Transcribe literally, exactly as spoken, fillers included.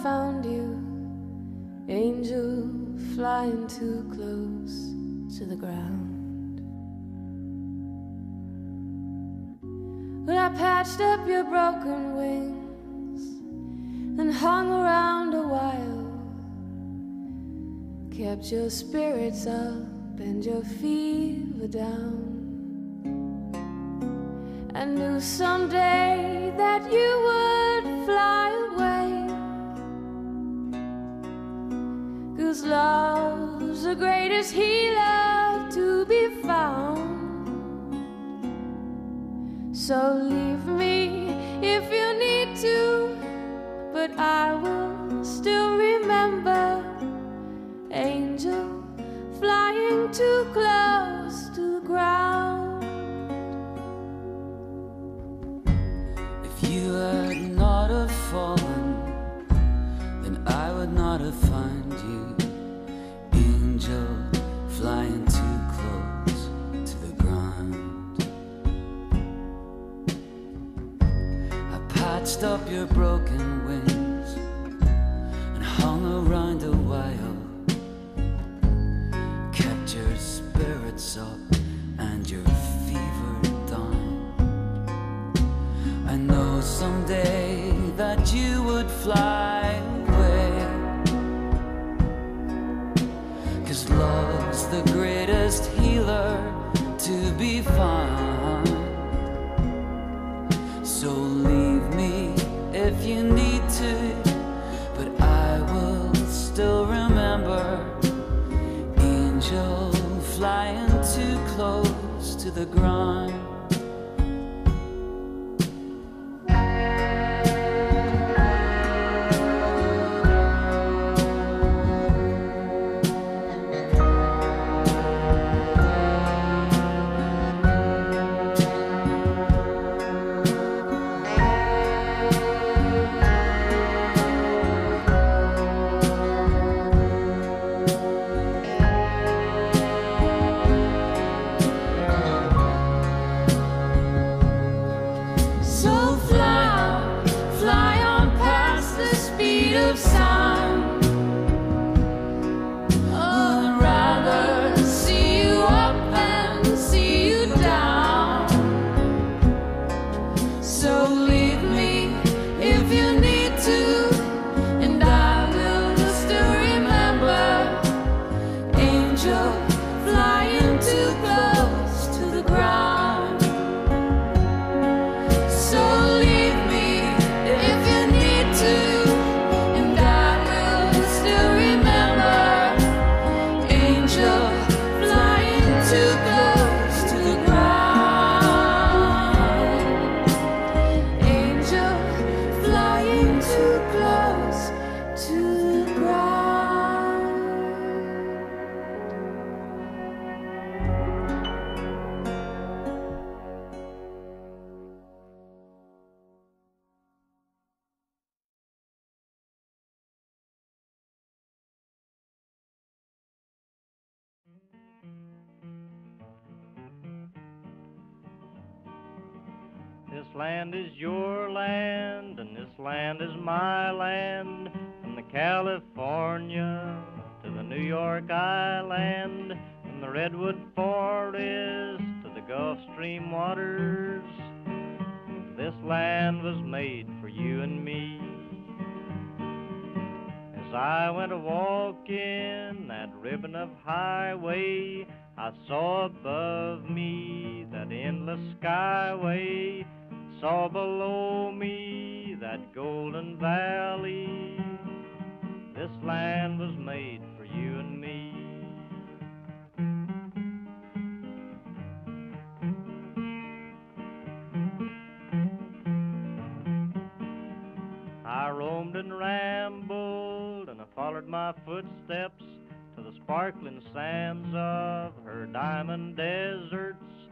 found you, angel flying too close to the ground. Well, I patched up your broken wings and hung around a while, kept your spirits up and your fever down. I knew someday that you would fly away, 'cause love's the greatest healer to be found. So leave me if you need to, but I will still remember, angel flying too close to the ground. If you had not have fallen, then I would not have found you, angel flying too close to the ground. I patched up your broken wings and hung around a while, kept your spirits up and your fever down. I know someday that you would fly away, 'cause love's the greatest healer to be found. So leave me if you need to, but I will still remember, angel flying too close to the ground. This land is your land, and this land is my land, from the California to the New York Island, from the Redwood Forest to the Gulf Stream waters. This land was made for you and me. As I went a-walking that ribbon of highway, I saw above me that endless skyway, saw below me that golden valley. This land was made for you and me. I roamed and rambled, and I followed my footsteps to the sparkling sands of her diamond deserts.